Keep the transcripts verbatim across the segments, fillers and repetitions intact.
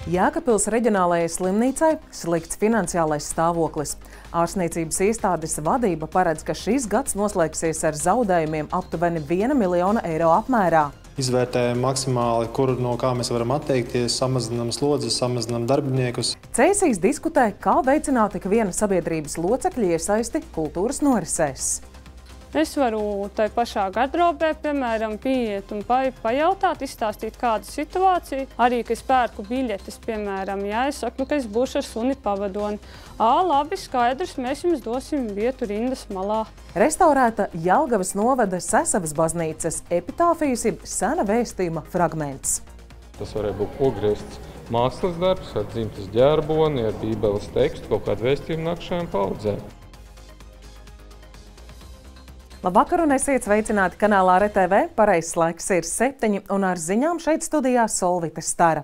Jēkabpils reģionālajai slimnīcai slikts finansiālais stāvoklis. Ārstniecības iestādes vadība paredz, ka šis gads noslēgsies ar zaudējumiem aptuveni viena miljona eiro apmērā. Izvērtējam maksimāli, kur no kā mēs varam atteikties, samazinām slodzes, samazinām darbiniekus. Cēsīs diskutē, kā veicināt ikviena sabiedrības locekļa iesaisti kultūras norisēs. Es varu tai pašā gardrobē, piemēram, pieiet un pajautāt, izstāstīt kādu situāciju. Arī, ka es pērku biļetes, piemēram, ja es saku, ka es būšu ar suni pavadoni. Ā, labi, skaidrs, mēs jums dosim vietu rindas malā. Restaurēta Jelgavas novada Sesavas baznīcas epitāfijas ir sena vēstījuma fragments. Tas varēja būt ogriezts mākslas darbs, ar dzimtas ģerboni, ar bībeles tekstu, kaut kādu vēstījumu nākšajām paudzēm. Labvakar un esiet sveicināti kanālā R T V. Pareizs laiks ir septiņi un ar ziņām šeit studijā Solvita Stara.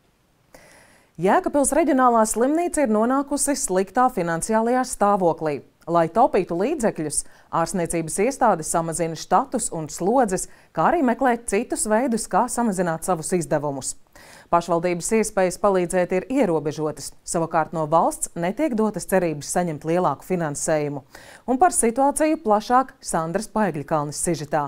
Jēkabpils reģionālā slimnīca ir nonākusi sliktā finansiālajā stāvoklī. Lai taupītu līdzekļus, ārstniecības iestādes samazina štatus un slodzes, kā arī meklē citus veidus, kā samazināt savus izdevumus. Pašvaldības iespējas palīdzēt ir ierobežotas, savukārt no valsts netiek dotas cerības saņemt lielāku finansējumu. Un par situāciju plašāk Sandras Paegļkalnes sižetā.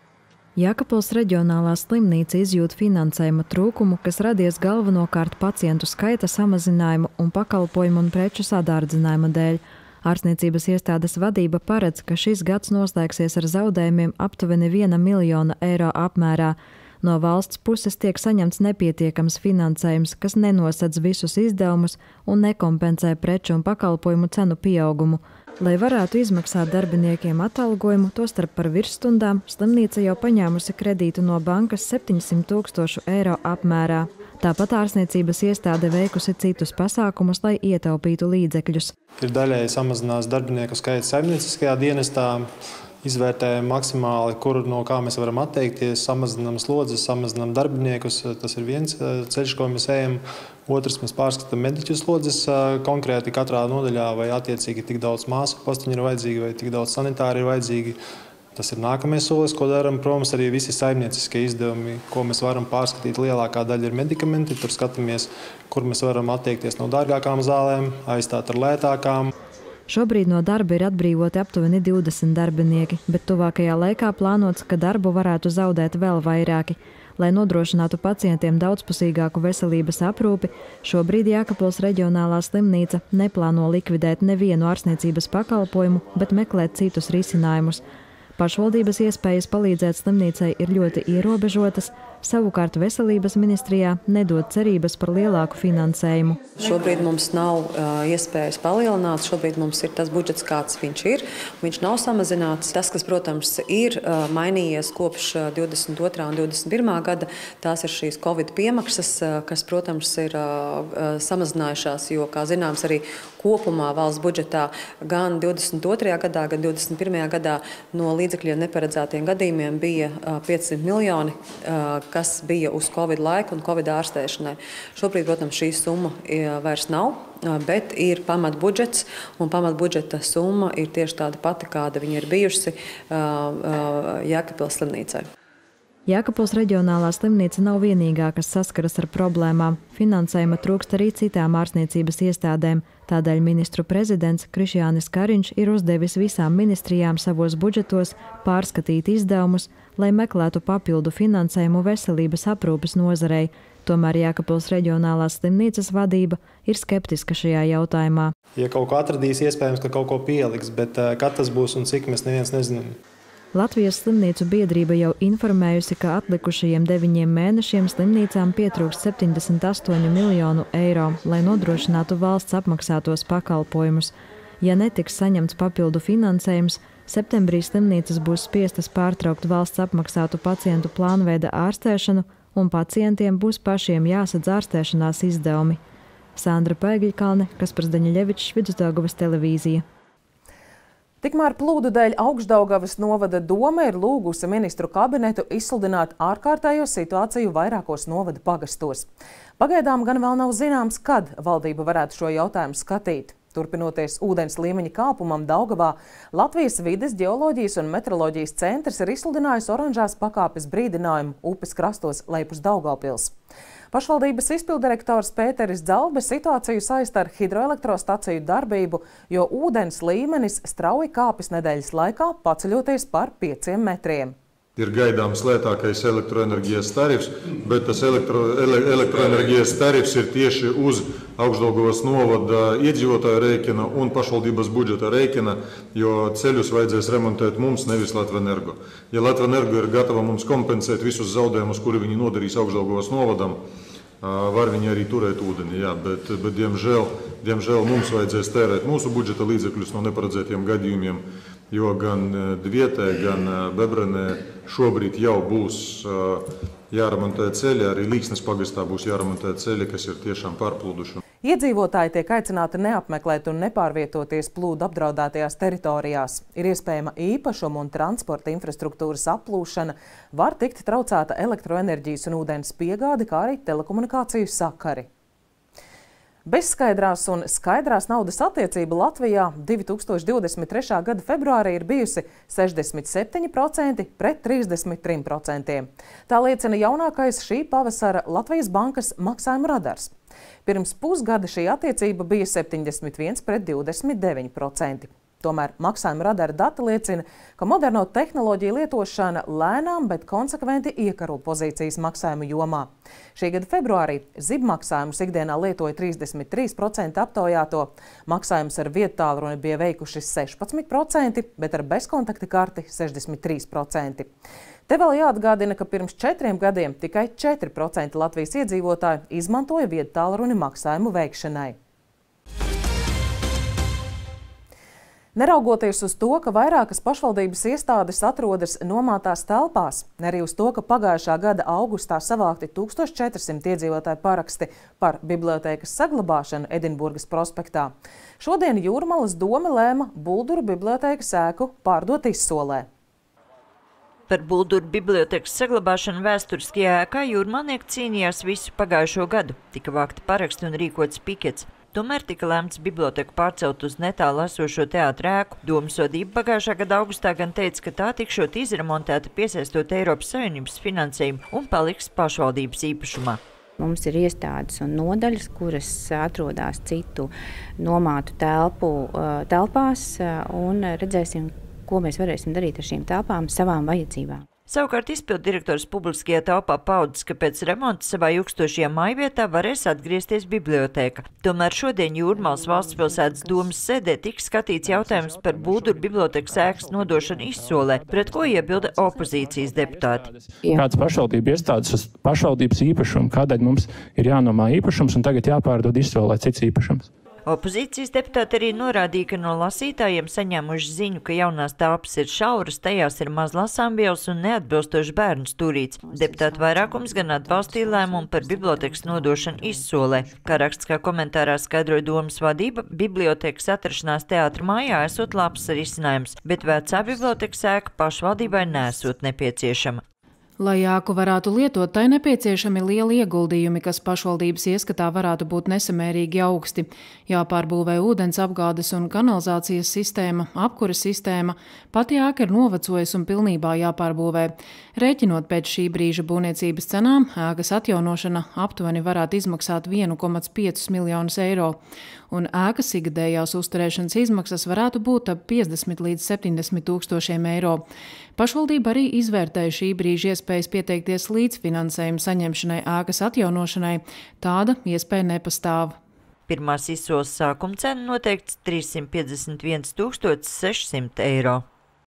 Jēkabpils reģionālā slimnīca izjūt finansējuma trūkumu, kas radies galvenokārt pacientu skaita samazinājumu un pakalpojumu un preču sadārdzinājuma dēļ. Ārstniecības iestādes vadība paredz, ka šis gads noslēgsies ar zaudējumiem aptuveni viena miljona eiro apmērā. No valsts puses tiek saņemts nepietiekams finansējums, kas nenosedz visus izdevumus un nekompensē preču un pakalpojumu cenu pieaugumu. Lai varētu izmaksāt darbiniekiem atalgojumu, tostarp par virsstundām, slimnīca jau paņēmusi kredītu no bankas septiņsimt tūkstošu eiro apmērā. Tāpat ārstniecības iestāde veikusi citus pasākumus, lai ietaupītu līdzekļus. Ir daļēji samazinās darbinieku skaits saimnieciskajā dienestā. Izvērtējam maksimāli, kur no kā mēs varam atteikties, samazinām slodzes, samazinām darbiniekus. Tas ir viens ceļš, ko mēs ejam. Otrs, mēs pārskatām mediķu slodzes konkrēti katrā nodaļā, vai attiecīgi tik daudz māsu postiņu ir vajadzīgi, vai tik daudz sanitāri ir vajadzīgi. Tas ir nākamais solis, ko darām. Protams, arī visi saimnieciskie izdevumi, ko mēs varam pārskatīt. Lielākā daļa ir medikamenti. Tur skatāmies, kur mēs varam atteikties no dārgākām zālēm, aizstāt ar lētākām. Šobrīd no darba ir atbrīvoti aptuveni divdesmit darbinieki, bet tuvākajā laikā plānots, ka darbu varētu zaudēt vēl vairāki. Lai nodrošinātu pacientiem daudzpusīgāku veselības aprūpi, šobrīd Jēkabpils reģionālā slimnīca neplāno likvidēt nevienu ārstniecības pakalpojumu, bet meklēt citus risinājumus. Pašvaldības iespējas palīdzēt slimnīcai ir ļoti ierobežotas, savukārt veselības ministrijā nedod cerības par lielāku finansējumu. Šobrīd mums nav uh, iespējas palielināt, šobrīd mums ir tas budžets, kāds viņš ir. Viņš nav samazināts. Tas, kas, protams, ir uh, mainījies kopš divdesmit otrā un divdesmit pirmā gada, tās ir šīs Covid piemaksas, uh, kas, protams, ir uh, samazinājušās, jo, kā zināms, arī kopumā valsts budžetā gan divdesmit otrajā gadā, gan divdesmit pirmajā gadā no līdzekļiem neparedzētiem gadījumiem bija uh, piecsimt miljoni, uh, kas bija uz Covid laiku un Covid ārstēšanai. Šobrīd, protams, šī summa vairs nav, bet ir pamatbudžets, un pamatbudžeta summa ir tieši tāda pati, kāda viņa ir bijusi Jēkabpils slimnīcai. Jēkabpils reģionālā slimnīca nav vienīgā, kas saskaras ar problēmām. Finansējuma trūkst arī citām ārstniecības iestādēm. Tādēļ ministru prezidents Krišjānis Kariņš ir uzdevis visām ministrijām savos budžetos pārskatīt izdevumus, lai meklētu papildu finansējumu veselības aprūpes nozarei. Tomēr Jēkabpils reģionālās slimnīcas vadība ir skeptiska šajā jautājumā. Ja kaut ko atradīs, iespējams, ka kaut ko pieliks, bet kad tas būs un cik, mēs neviens nezinām. Latvijas slimnīcu biedrība jau informējusi, ka atlikušajiem deviņiem mēnešiem slimnīcām pietrūkst septiņdesmit astoņu miljonu eiro, lai nodrošinātu valsts apmaksātos pakalpojumus. Ja netiks saņemts papildu finansējums, septembrī slimnīcas būs spiestas pārtraukt valsts apmaksātu pacientu plānveida ārstēšanu, un pacientiem būs pašiem jāsadz ārstēšanās izdevumi. Sandra Paegļkalne, Kaspars Daņeļevičs, Vidusdaugavas televīzija. Tikmēr plūdu dēļ Augšdaugavas novada doma ir lūgusi ministru kabinetu izsludināt ārkārtējo situāciju vairākos novada pagastos. Pagaidām gan vēl nav zināms, kad valdība varētu šo jautājumu skatīt. Turpinoties ūdens līmeņa kāpumam Daugavā, Latvijas vides, ģeoloģijas un meteoroloģijas centrs ir izsludinājis oranžās pakāpes brīdinājumu upes krastos lejpus Daugavpils. Pašvaldības izpildirektors Pēteris Dzalbe situāciju saista ar hidroelektrostaciju darbību, jo ūdens līmenis strauji kāpis nedēļas laikā, paceļoties par pieciem metriem. Ir gaidāms lētākais elektroenerģijas tarifs, bet tas elektro, ele, elektroenerģijas tarifs ir tieši uz Augšdaugavas novada iedzīvotāju rēķina un pašvaldības budžeta rēķina, jo ceļus vajadzēs remontēt mums, nevis Latvenergo. Ja Latvenergo ir gatava mums kompensēt visus zaudējumus, kuri viņi nodarīs Augšdaugavas novadam, var viņi arī turēt ūdeni, jā, bet, bet diemžēl, diemžēl mums vajadzēs tērēt mūsu budžeta līdzekļus no neparedzētiem gadījumiem, jo gan Dvietē, gan Bebrenē šobrīd jau būs jāremontē ceļi, arī Līksnes pagastā būs jāremontē ceļi, kas ir tiešām pārplūduši. Iedzīvotāji tiek aicināti neapmeklēt un nepārvietoties plūdu apdraudētajās teritorijās. Ir iespējama īpašuma un transporta infrastruktūras aplūšana, var tikt traucēta elektroenerģijas un ūdens piegāde, kā arī telekomunikāciju sakari. Bezskaidrās un skaidrās naudas attiecība Latvijā divi tūkstoši divdesmit trešā gada februārī ir bijusi sešdesmit septiņi procenti pret trīsdesmit trim procentiem. Tā liecina jaunākais šī pavasara Latvijas bankas maksājuma radars. Pirms pusgada šī attiecība bija septiņdesmit viens pret divdesmit deviņi procenti. Tomēr maksājuma radara dati liecina, ka moderno tehnoloģiju lietošana lēnām, bet konsekventi iekaro pozīcijas maksājumu jomā. Šī gada februārī zibmaksājumus ikdienā lietoja trīsdesmit trīs procenti aptaujāto, maksājumus ar viedtālruni bija veikuši sešpadsmit procenti, bet ar bezkontakta karti sešdesmit trīs procenti. Te vēl jāatgādina, ka pirms četriem gadiem tikai četri procenti Latvijas iedzīvotāju izmantoja viedtālruni maksājumu veikšanai. Neraugoties uz to, ka vairākas pašvaldības iestādes atrodas nomātās telpās, arī uz to, ka pagājušā gada augustā savākti tūkstoš četri simti iedzīvotāju paraksti par bibliotēkas saglabāšanu Edinburgas prospektā, šodien Jūrmalas doma lēma Bulduru bibliotēkas ēku pārdot izsolē. Par Bulduru bibliotēkas saglabāšanu vēsturiskajā ēkā jūrmalnieki cīnījās visu pagājušo gadu. Tika vākti paraksti un rīkots pikets. Tomēr tika lēmts biblioteku pārcelt uz netālu esošo teātra ēku. Domas vadība pagājušā gada augustā gan teica, ka tā tikšot izremontēta, piesaistot Eiropas Savienības finansējumu un paliks pašvaldības īpašumā. Mums ir iestādes un nodaļas, kuras atrodas citu nomātu telpu telpās, un redzēsim, ko mēs varēsim darīt ar šīm telpām savām vajadzībām. Savukārt izpilddirektors publiskajā telpā paudzis, ka pēc remonta savā ilgstošajā mājvietā varēs atgriezties bibliotēka. Tomēr šodien Jūrmalas valsts pilsētas domas sēdē tika skatīts jautājums par Bulduru bibliotēkas ēkas nodošanu izsolē, pret ko iebilda opozīcijas deputāti. Kāds pašvaldību iestādes uz pašvaldības īpašumu, kādēļ mums ir jānomā īpašums un tagad jāpārdod izsolē cits īpašums? Opozīcijas deputāti arī norādīja, ka no lasītājiem saņēmuši ziņu, ka jaunās telpas ir šauras, tajās ir maz lasāmvielas un neatbilstoši bērnu stūrīts. Deputātu vairākums gan atbalstīja lēmumu par bibliotekas nodošanu izsolē. Kā rakstiskā komentārā skaidroja domas vadība, bibliotekas atrašanās teātra mājā esot labs risinājums, bet vecā bibliotekas ēka pašvaldībai nesot nepieciešama. Lai ēku varētu lietot, tai nepieciešami lieli ieguldījumi, kas pašvaldības ieskatā varētu būt nesamērīgi augsti. Jāpārbūvē ūdens apgādes un kanalizācijas sistēma, apkuras sistēma, pati ēka ir novecojusi un pilnībā jāpārbūvē. Rēķinot pēc šī brīža būvniecības cenām, ēkas atjaunošana aptuveni varētu izmaksāt vienu komats piecus miljonus eiro, un ēkas ikgadējās uzturēšanas izmaksas varētu būt ap piecdesmit līdz septiņdesmit tūkstošiem eiro. Pašvaldība arī izvērtēja šī brīža iespējas pieteikties līdzfinansējumu saņemšanai ēkas atjaunošanai, tāda iespēja nepastāv. Pirmās izsoles sākuma cena noteikts trīssimt piecdesmit viens tūkstotis sešsimt eiro.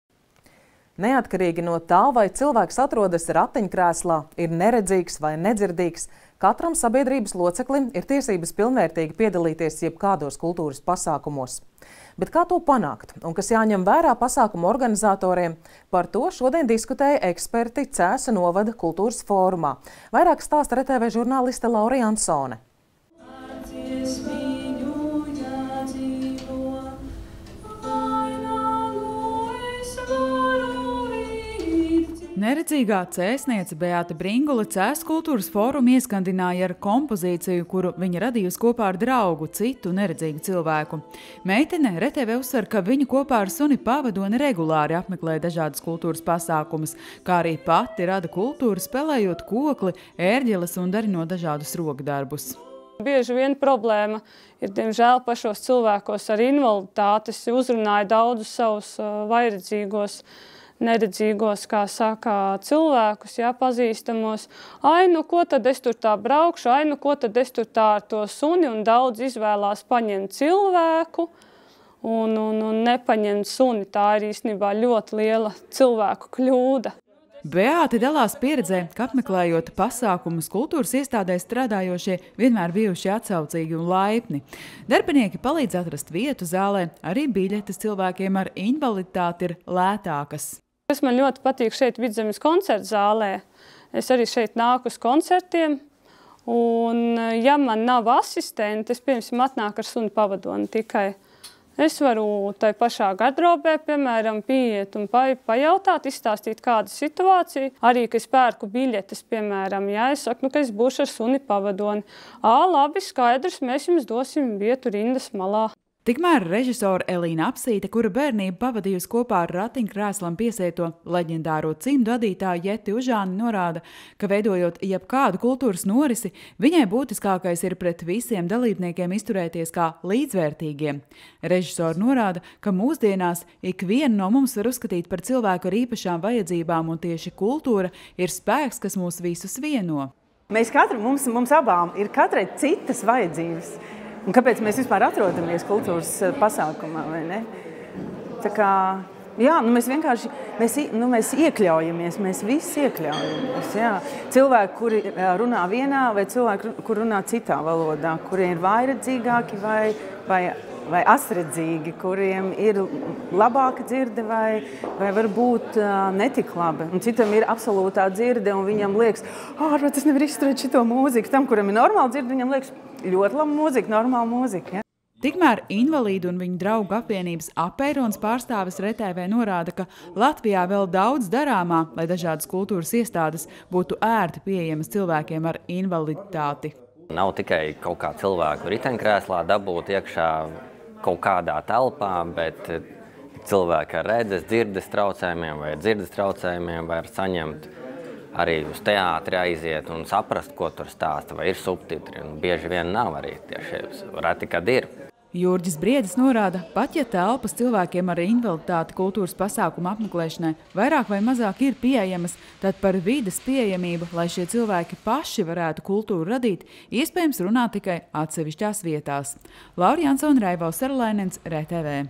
Neatkarīgi no tā, vai cilvēks atrodas ratiņkrēslā, ir neredzīgs vai nedzirdīgs, katram sabiedrības loceklim ir tiesības pilnvērtīgi piedalīties jebkādos kultūras pasākumos. Bet kā to panākt un kas jāņem vērā pasākumu organizatoriem, par to šodien diskutēja eksperti Cēsu novada kultūras fórumā. Vairāk stāsta R T V žurnāliste Laura Jansone. Neredzīgā cēsniece Beāta Bringule Cēsu kultūras fórumu ieskandināja ar kompozīciju, kuru viņa radījusi kopā ar draugu, citu neredzīgu cilvēku. Meitene R T V uzsver, ka viņa kopā ar suni Pavadoni regulāri apmeklē dažādas kultūras pasākumus, kā arī pati rada kultūru, spēlējot kokli, ērģeles un darinot dažādus rokdarbus. Bieži vien problēma ir, diemžēl, pašos cilvēkos ar invaliditātes. Uzrunāja daudzus savus vairedzīgos, neredzīgos, kā saka, cilvēkus, jā, pazīstamos. Ai, nu ko tad es tur tā braukšu, ai, nu ko tad es tur tā ar to suni, un daudz izvēlās paņemt cilvēku un, un, un nepaņemt suni. Tā ir īstenībā ļoti liela cilvēku kļūda. Beāti dalās pieredzē, ka apmeklējot pasākumus kultūras iestādēs strādājošie vienmēr bijuši atsaucīgi un laipni. Darbinieki palīdz atrast vietu zālē, arī biļetes cilvēkiem ar invaliditāti ir lētākas. Kas man ļoti patīk šeit Vidzemes koncertu zālē. Es arī šeit nāku uz koncertiem, un ja man nav asistenti, es, piemēram, atnāku ar suni Pavadoni tikai. Es varu tai pašā gardrobē, piemēram, pieiet un pa, pajautāt, izstāstīt kādu situāciju. Arī, ka es pērku biļetes, piemēram, ja es saku, nu, ka es būšu ar suni Pavadoni. Ā, labi, skaidrs, mēs jums dosim vietu rindas malā. Tikmēr režisora Elīna Apsīte, kura bērnību pavadījusi kopā ar ratiņkrēslam piesieto leģendāro cimdu vadītāju Jeti Užāni, norāda, ka veidojot jebkādu kultūras norisi, viņai būtiskākais ir pret visiem dalībniekiem izturēties kā līdzvērtīgiem. Režisora norāda, ka mūsdienās ikvienu no mums var uzskatīt par cilvēku ar īpašām vajadzībām, un tieši kultūra ir spēks, kas mūs visus vieno. Mēs katru, mums, mums abām ir katrai citas vajadzības. Un kāpēc mēs vispār atrodamies kultūras pasākumā, vai ne? Tā kā, jā, nu mēs vienkārši, mēs, nu mēs iekļaujamies, mēs visi iekļaujamies, jā. Cilvēki, kuri runā vienā, vai cilvēki, kur runā citā valodā, kuriem ir vairedzīgāki vai, vai, vai asredzīgi, kuriem ir labāka dzirde vai, vai varbūt netik labi. Un citam ir absolūtā dzirde, un viņam liekas, ārvāt, es nevaru izturēt šito mūziku. Tam, kuram ir normāla dzirde, viņam liekas, ļoti laba mūzika, normāla mūzika. Ja? Tikmēr invalīdu un viņu draugu apvienības Apeirons pārstāvis R T V norāda, ka Latvijā vēl daudz darāmā, lai dažādas kultūras iestādes būtu ērti pieejamas cilvēkiem ar invaliditāti. Nav tikai kaut kā cilvēku riteņkrēslā dabūt iekšā kaut kādā telpā, bet cilvēki ar redzes, dzirdes traucējumiem vai dzirdes traucējumiem var saņemt arī uz teātri aiziet un saprast, ko tur stāsta, vai ir subtitri. Un bieži vien nav arī tieši, reti, kad ir. Jurģis Briedis norāda, pat ja telpas cilvēkiem ar invaliditāti kultūras pasākumu apmeklēšanai vairāk vai mazāk ir pieejamas, tad par vides pieejamību, lai šie cilvēki paši varētu kultūru radīt, iespējams runāt tikai atsevišķās vietās. Laura Jansone, Raivals Sarlainens, R T V.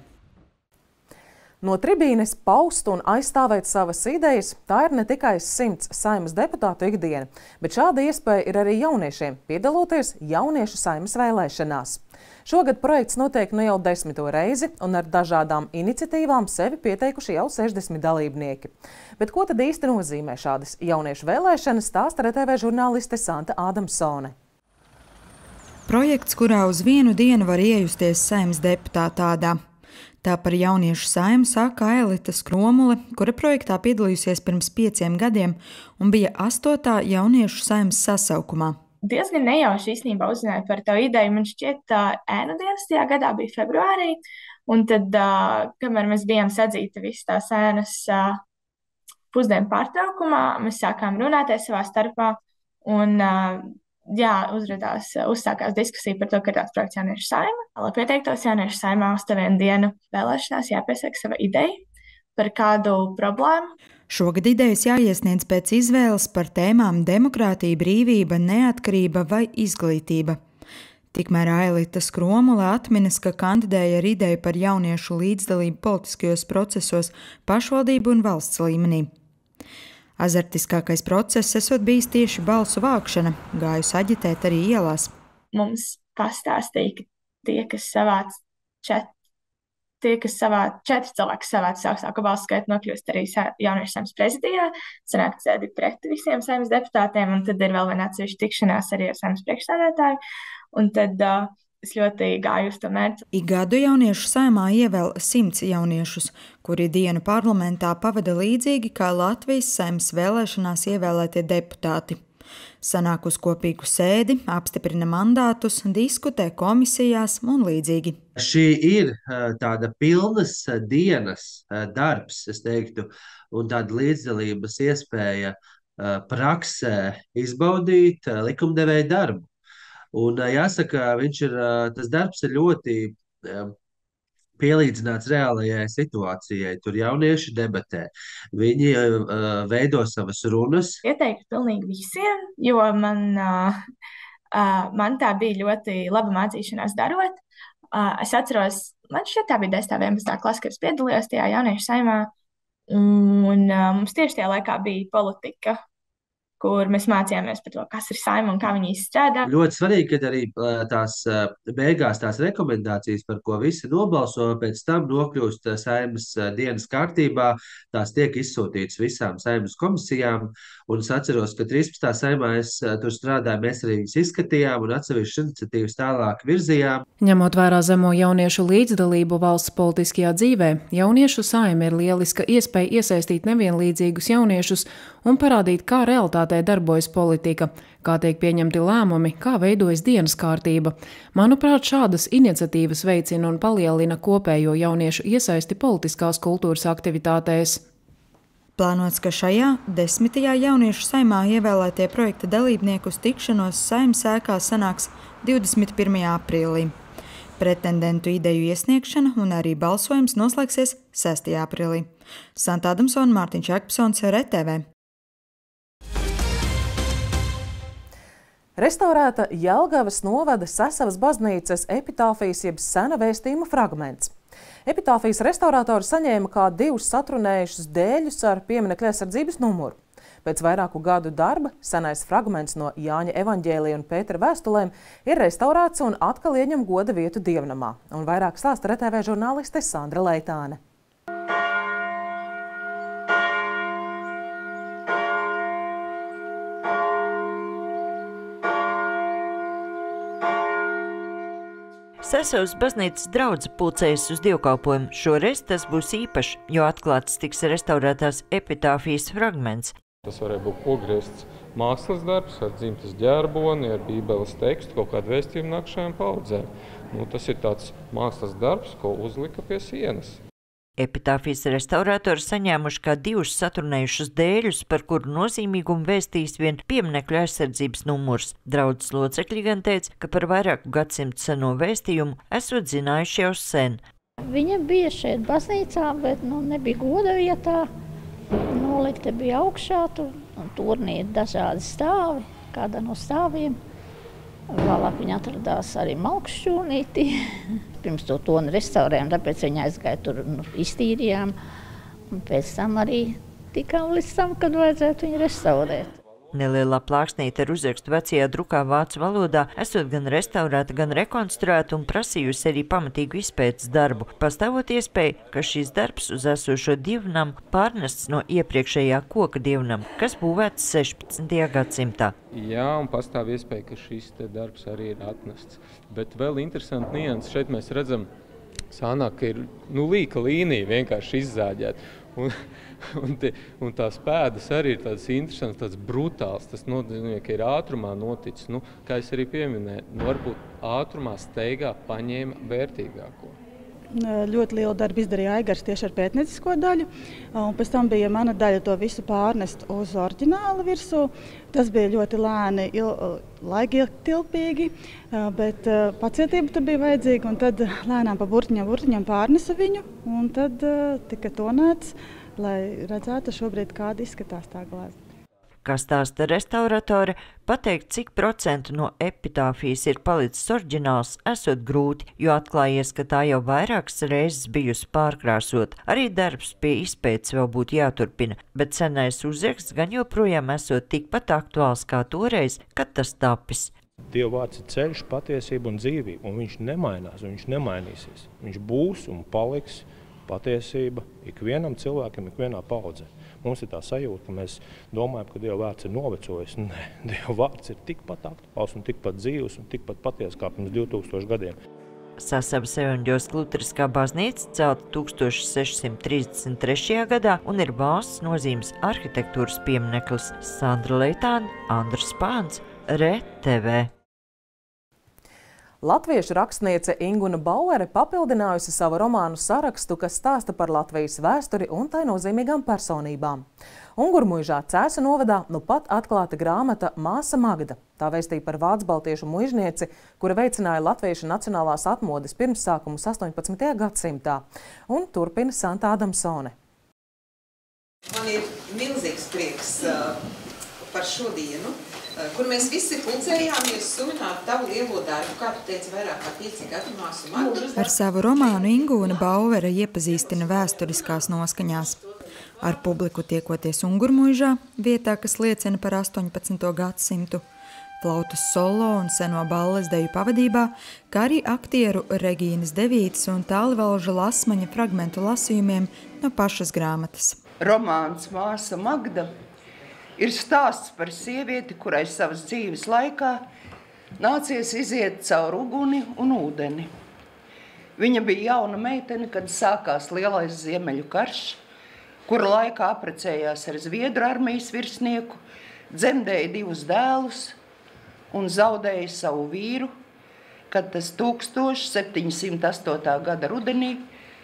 No tribīnes paust un aizstāvēt savas idejas, tā ir ne tikai simts Saeimas deputātu ikdiena, bet šāda iespēja ir arī jauniešiem, piedaloties jauniešu Saeimas vēlēšanās. Šogad projekts notiek nu jau desmito reizi, un ar dažādām iniciatīvām sevi pieteikuši jau sešdesmit dalībnieki. Bet ko tad īsti nozīmē šādas jauniešu vēlēšanas, stāsta R T V žurnāliste Santa Ādamsone. Projekts, kurā uz vienu dienu var iejusties Saeimas deputāta ādā. Tā par jauniešu Saimu saka Ailita Skromule, kura projektā piedalījusies pirms pieciem gadiem un bija astotā jauniešu Saimas sasaukumā. Diezgan nejauši īstenībā uzzināju par tavu ideju. Man šķiet, ēnu dienas tajā gadā bija februārī, un tad, kamēr mēs bijām sadzīti visas tās ēnas pusdienu pārtraukumā, mēs sākām runāties savā starpā, un jā, uzradās, uzsākās diskusija par to, ka ir tāds projekts jauniešu Saima. Lai pieteiktos jauniešu Saimā uz vienu dienu vēlēšanās, jāpiesaka sava ideja par kādu problēmu. Šogad idejas jāiesniedz pēc izvēles par tēmām demokrātija, brīvība, neatkarība vai izglītība. Tikmēr Ailita Skromule atminas, ka kandidēja ar ideju par jauniešu līdzdalību politiskajos procesos pašvaldību un valsts līmenī. Azartiskākais process esot bijis tieši balsu vākšana, gājusi aģitēt arī ielās. Mums pastāstīja, ka tie, kas savāc čet, tie, kas savāc četri cilvēki savāc augstāko balsu skaitu, nokļūst arī jauniešu Saeimas prezidijā, sanāk sēdi pret visiem Saeimas deputātiem, un tad ir vēl viena atsevišķa tikšanās arī ar Saeimas priekšsēdētāju. Un tad uh, es ļoti gāju uz to mērķi. Ik gadu jauniešu saimā ievēl simts jauniešus, kuri dienu parlamentā pavada līdzīgi kā Latvijas Saeimas vēlēšanās ievēlētie deputāti. Sanāk uz kopīgu sēdi, apstiprina mandātus, diskutē komisijās un līdzīgi. Šī ir tāda pilnas dienas darbs, es teiktu, un tāda līdzdalības iespēja praksē izbaudīt likumdevēja darbu. Un jāsaka, viņš ir, tas darbs ir ļoti pielīdzināts reālajai situācijai. Tur jaunieši debatē. Viņi uh, veido savas runas. Ieteiktu pilnīgi visiem, jo man, uh, uh, man tā bija ļoti laba mācīšanās darot. Uh, es atceros, man šķiet tā bija desmitā, vienpadsmitā klase, kad es piedalījos tajā jauniešu saimā. Un uh, mums tieši tajā laikā bija politika, kur mēs mācījāmies par to, kas ir saima un kā viņi strādā. Ļoti svarīgi, ka arī tās beigās tās rekomendācijas, par ko visi nobalso, pēc tam nokļūst saimas dienas kārtībā, tās tiek izsūtītas visām saimas komisijām, un es atceros, ka trīspadsmitā saimā es tur strādāju, mēs arī viņus izskatījām un atsevišķas iniciatīvas tālāk virzījām. Ņemot vērā zemo jauniešu līdzdalību valsts politiskajā dzīvē, jauniešu saima ir lieliska iespēja iesaistīt nevienlīdzīgus jauniešus un parādīt, kā realitātē darbojas politika, kā tiek pieņemti lēmumi, kā veidojas dienas kārtība. Manuprāt, šādas iniciatīvas veicina un palielina kopējo jauniešu iesaisti politiskās kultūras aktivitātēs. Plānots, ka šajā desmitajā jauniešu saimā ievēlētie projekta dalībnieku uz tikšanos saimas ēkā sanāks divdesmit pirmajā aprīlī. Pretendentu ideju iesniegšana un arī balsojums noslēgsies sestajā aprīlī. Santa Adamsona, Mārtiņš Ekpsons, R T V. Restaurēta Jelgavas novada Sesavas baznīcas epitāfijas jeb sena vēstījuma fragments. Epitāfijas restaurātori saņēma kā divus satrunējušus dēļus ar pieminekļa aizsardzības numuru. Pēc vairāku gadu darba senais fragments no Jāņa evaņģēlija un Pētera vēstulēm ir restaurēts un atkal ieņem goda vietu dievnamā. Un vairāk stāsta R T V žurnāliste Sandra Leitāne. Sesavas baznīcas draudze pulcējas uz dievkalpojumu. Šoreiz tas būs īpašs, jo atklāts tiks restaurētās epitāfijas fragments. Tas varēja būt ogriezts mākslas darbs ar dzimtas ģerboni, ar bībeles tekstu, kaut kādu vēstījumu nākšajām paudzēm. Nu, tas ir tāds mākslas darbs, ko uzlika pie sienas. Epitāfijas restaurātori saņēmuši kā divus satrunējušus dēļus, par kuru nozīmīgumu vēstīs vien pieminekļu aizsardzības numurs. Draudzes locekļi gan teica, ka par vairāku gadsimtu seno vēstījumu esot zinājuši jau sen. Viņa bija šeit baznīcā, bet nu, nebija goda vietā. Nolikte bija augšā, tur turnī ir dažādi stāvi, kāda no stāviem. Vēlāk viņa atradās arī malkšķūnītī. Pirms to toni restaurējām, tāpēc viņa aizgāja tur, nu, iztīrījām. Un pēc tam arī tikām līdz tam, kad vajadzētu viņu restaurēt. Nelielā plāksnīte ar uzrakstu vecajā drukā vācu valodā esot gan restaurēta, gan rekonstruēta un prasījusi arī pamatīgu izpētes darbu. Pastāvot iespēja, ka šis darbs uz esošo dievnamu pārnests no iepriekšējā koka dievnama, kas būvēts sešpadsmitajā gadsimtā. Jā, un pastāv iespēja, ka šis te darbs arī ir atnests. Bet vēl interesanti nianses. Šeit mēs redzam, sanāk, ka ir nu, līka līnija vienkārši izzāģēta. Un, un, te, un tās pēdas arī ir tādas interesantas, tāds brutāls. Tas nozīmē, ka ir ātrumā noticis. Nu, kā es arī pieminēju, nu, varbūt ātrumā steigā paņēma vērtīgāko. Ļoti lielu darbu izdarīja Aigars tieši ar pētniecisko daļu. Un pēc tam bija mana daļa to visu pārnest uz oriģinālu virsū. Tas bija ļoti lēni, laikietilpīgi, bet pacietība tur bija vajadzīga. Un tad lēnām pa burtiņam, burtiņam pārnesa viņu, un tad tika tonēts, lai redzētu šobrīd, kāda izskatās tā glāze. Kā stāsta restauratore, pateikt, cik procentu no epitāfijas ir palicis oriģināls, esot grūti, jo atklājies, ka tā jau vairākas reizes bijusi pārkrāsot. Arī darbs pie izpētes vēl būtu jāturpina, bet senais uzraksts gan joprojām esot tikpat aktuāls kā toreiz, kad tas tapis. Dieva vārds ir ceļš, patiesība un dzīvība, un viņš nemainās, un viņš nemainīsies. Viņš būs un paliks patiesība ikvienam cilvēkam, ikvienā paudzē. Mums ir tā sajūta, ka mēs domājam, ka Dieva vārds ir novecojis. Nē, Dieva vārds ir tikpat aktuāls un tikpat dzīvs un tikpat patiesa kā pirms divtūkstošu gadiem. Sasavas evaņģeļoskā luteriskā baznīca celta tūkstoš sešsimt trīsdesmit trešajā gadā un ir valsts nozīmes arhitektūras piemineklis. Sandra Leitāne, Andris Pāns, R T V. Latviešu rakstniece Inguna Bauere papildinājusi savu romānu sarakstu, kas stāsta par Latvijas vēsturi un tai nozīmīgām personībām. Ungurmuižā Cēsu novadā nu pat atklāta grāmata Māsa Magda. Tā vēstīja par vācu-baltiešu muižnieci, kura veicināja latviešu nacionālās atmodes pirmsākumus astoņpadsmitajā gadsimtā. Un turpina Santa Adamsone. Man ir milzīgs prieks uh, par šo dienu, kur mēs visi pulcējāmies sumināt tavu lielo darbu, kā tu teici, vairāk kā pieci gadu Māsu Magdu. Ar savu romānu Ingūna Bauere iepazīstina vēsturiskās noskaņās. Ar publiku tiekoties Ungurmuižā, vietā, kas liecina par astoņpadsmito gadsimtu, flautas solo un seno balles deju pavadībā, kā arī aktieru Regīnas Devītes un Tālvalža Lasmaņa fragmentu lasījumiem no pašas grāmatas. Romāns Māsa Magda ir stāsts par sievieti, kurai savas dzīves laikā nācies iziet caur uguni un ūdeni. Viņa bija jauna meitene, kad sākās lielais Ziemeļu karš, kura laikā apprecējās ar Zviedru armijas virsnieku, dzemdēja divus dēlus un zaudēja savu vīru, kad tas tūkstoš septiņsimt astotā gada rudenī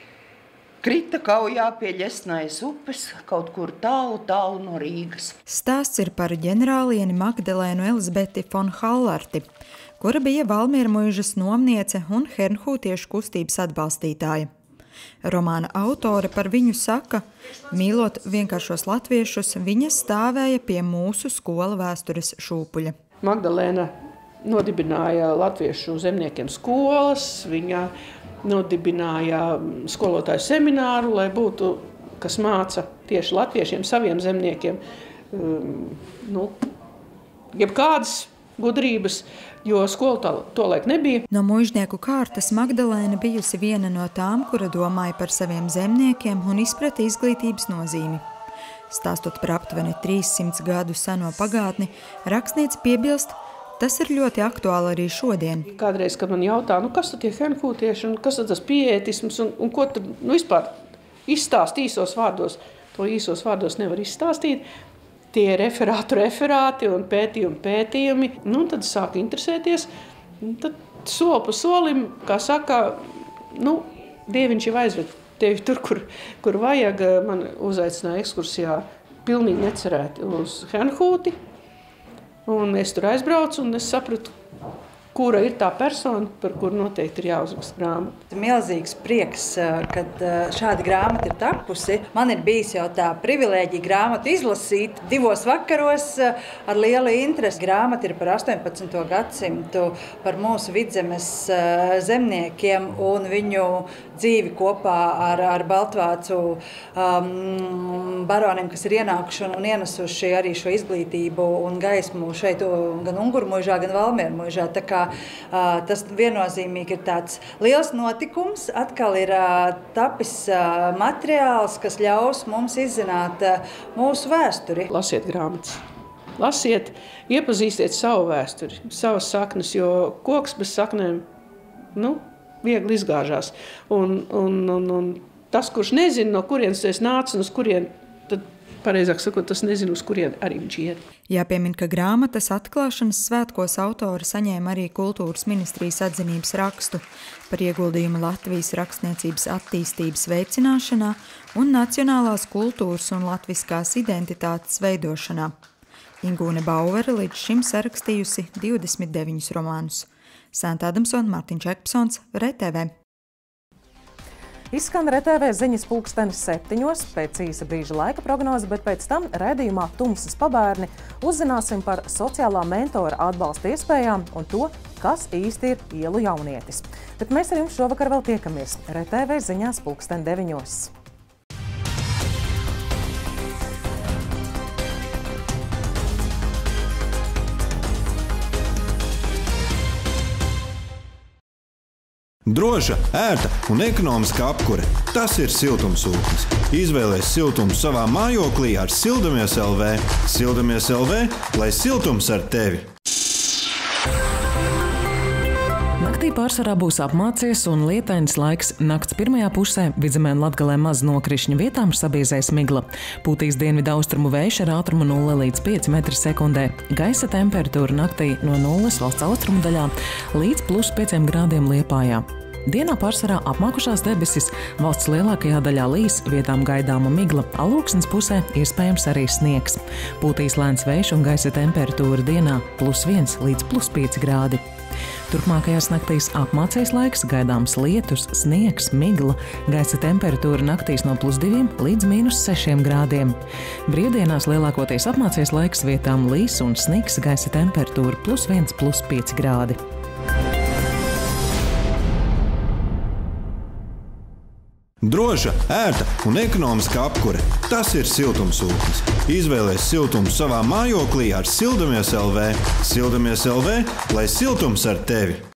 krita kaujā pie Ļesnājas upes, kaut kur tālu, tālu no Rīgas. Stāsts ir par ģenerālieni Magdelēnu Elizabeti von Hallarti, kura bija Valmiermuižas nomniece un hernhūtiešu kustības atbalstītāja. Romāna autore par viņu saka, mīlot vienkāršos latviešus, viņa stāvēja pie mūsu skola vēstures šūpuļa. Magdelēna nodibināja latviešu zemniekiem skolas, viņa nodibināja skolotāju semināru, lai būtu, kas māca tieši latviešiem, saviem zemniekiem, um, nu, jebkādas gudrības, jo skola to, to laik nebija. No muižnieku kārtas Magdelēna bijusi viena no tām, kura domāja par saviem zemniekiem un izprata izglītības nozīmi. Stāstot par aptuveni trīssimts gadu seno pagātni, rakstniece piebilst, tas ir ļoti aktuāli arī šodien. Kādreiz, kad man jautā, nu kas tad tie hernhūtieši un kas tad tas piētisms un, un ko tad, nu vispār izstāst īsos vārdos, to īsos vārdos nevar izstāstīt. Tie referātu referāti un pētījumi pētījumi, nu tad sāk interesēties, un tad soli pa solim, kā saka, nu, Dieviņš jau aizved tevi tur, kur, kur vajag. Man uzaicināja ekskursijā pilnīgi necerēti uz Hernhūti. Un es tur aizbraucu un es sapratu, kura ir tā persona, par kuru noteikti ir jāuzraksta grāmata. Milzīgs prieks, kad šāda grāmata ir tapusi. Man ir bijis jau tā privilēģija grāmatu izlasīt divos vakaros ar lielu interesi. Grāmata ir par astoņpadsmito gadsimtu, par mūsu vidzemes zemniekiem un viņu dzīvi kopā ar, ar baltvācu um, baroniem, kas ir ienākuši un ienesuši arī šo izglītību un gaismu šeit gan Ungurmuižā, gan Valmiermuižā. Tā kā uh, tas viennozīmīgi ir tāds liels notikums. Atkal ir uh, tapis uh, materiāls, kas ļaus mums izzināt uh, mūsu vēsturi. Lasiet grāmatas. Lasiet, iepazīstiet savu vēsturi, savas saknes, jo koks bez saknēm, nu, viegli izgāžās. Un, un, un, un tas, kurš nezina, no kurienes es nācu un uz kurien, tad pareizāk sakot, tas nezinu, uz kurien arī viņš iet. Jāpiemin, ka grāmatas atklāšanas svētkos autori saņēma arī Kultūras ministrijas atzinības rakstu par ieguldījumu Latvijas rakstniecības attīstības veicināšanā un nacionālās kultūras un latviskās identitātes veidošanā. Ingūne Bauere līdz šim sarakstījusi divdesmit deviņus romānus. Santa Adamsone, Mārtiņš Ekpsons, R T V. Izskan R T V ziņas pulkstenis septiņos, pēc īsa brīža laika prognoze, bet pēc tam redzījumā Tumsas pabērni uzzināsim par sociālā mentora atbalsta iespējām un to, kas īsti ir ielu jaunietis. Bet mēs ar jums šovakar vēl tiekamies R T V ziņās pulksten deviņos. Droša, ērta un ekonomiska apkure – tas ir siltumsūknis. Izvēlies siltumu savā mājoklī ar Sildamies L V. Sildamies L V, lai siltums ar tevi! Naktī pārsvarā būs apmācies un lietains laiks. Nakts pirmajā pusē Vidzemē un Latgalē maz nokrišņu vietām sabiezēs migla. Pūtīs dienvidu austrumu vējš ar ātrumu nulle līdz pieci metri sekundē. Gaisa temperatūra naktī no nulles valsts austrumu daļā līdz plus pieciem grādiem Liepājā. Dienā pārsvarā apmākušās debesis, valsts lielākajā daļā līs, vietām gaidāma migla, Alūksnes pusē iespējams arī sniegs. Pūtīs lēns vējš un gaisa temperatūra dienā plus viens līdz plus pieci grādi. Turpmākajās naktīs apmācies laiks, gaidāms lietus, sniegs, migla, gaisa temperatūra naktīs no plus diviem līdz mīnus sešiem grādiem. Brīvdienās lielākoties apmācies laiks, vietām līs un sniks, gaisa temperatūra plus viens, plus pieci grādi. Droša, ērta un ekonomiska apkure – tas ir siltumsūknis. Izvēlies siltumu savā mājoklī ar Sildamies L V. Sildamies L V, lai siltums ar tevi!